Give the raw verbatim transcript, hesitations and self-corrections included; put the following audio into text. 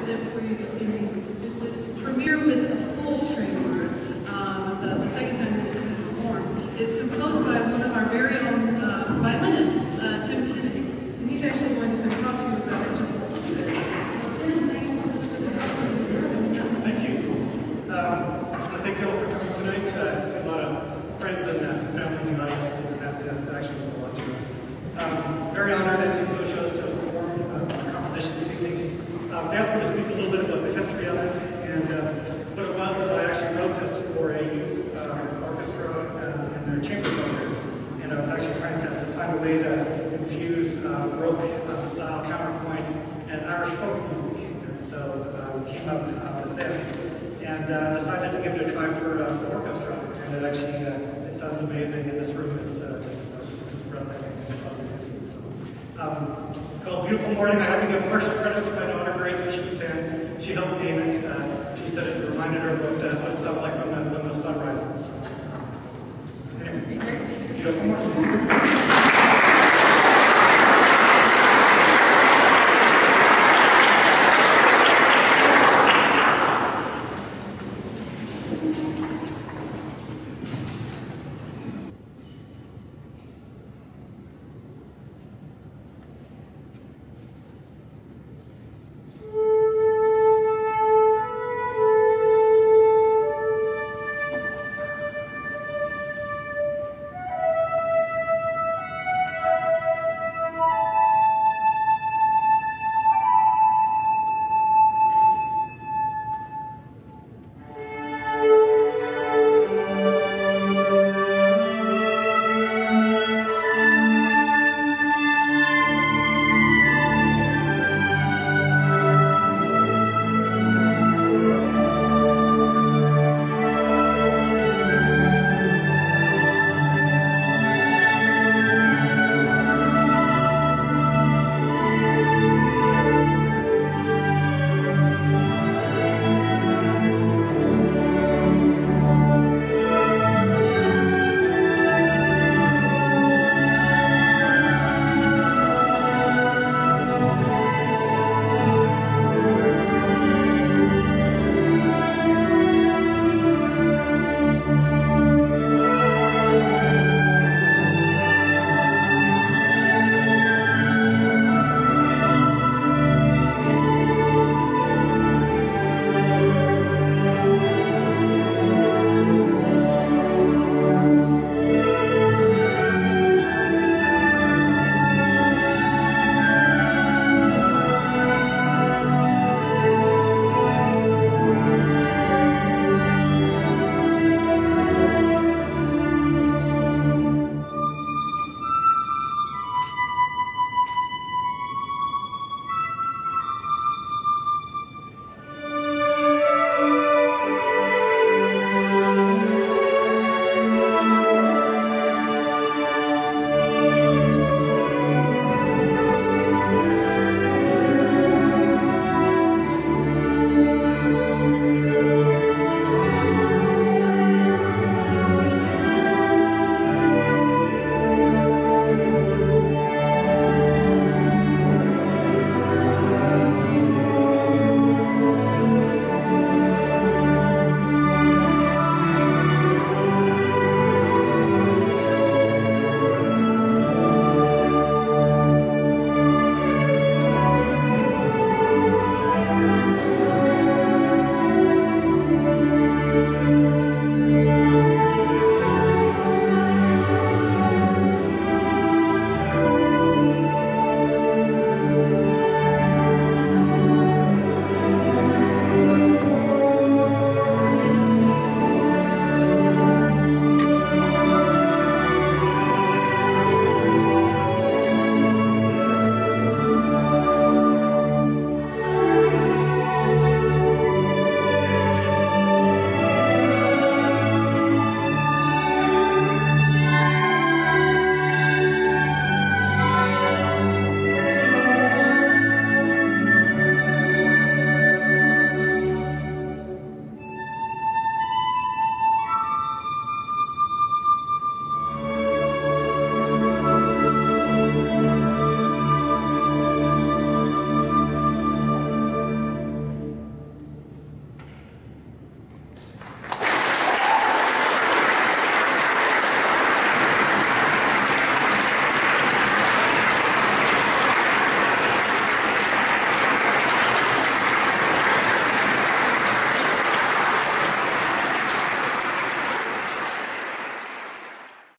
present for you this evening is its premiere with a full string group, um, the, the second time that it's been performed. It's composed by one of our very own uh, violinists, uh, Tim Kennedy, and he's actually going to come talk to you about it just a little bit. Tim, thank you so much for this opportunity. Thank you. Um, I thank you all for coming tonight. Uh, I see a lot of friends and uh, family in the audience, and that, that actually means a lot to us. Um, very honored that you so chose to perform uh, our composition this evening. Um, they asked me to speak a little bit about the history of it, and uh, what it was is I actually wrote this for a youth uh, orchestra uh, in their chamber program, and I was actually trying to find a way to infuse uh, Baroque uh, style counterpoint and Irish folk music, and so uh, we came up uh, with this, and uh, decided to give it a try for, uh, for orchestra, and it actually uh, it sounds amazing, and this room is uh, is, uh, is breathtaking. So, um, it's called Beautiful Morning. I have to give partial credit to my daughter Grace, and she was ten. She helped name it. Uh, she said it reminded her of what, uh, what it sounds like when the, when the sun rises. So, anyway, Beautiful Morning.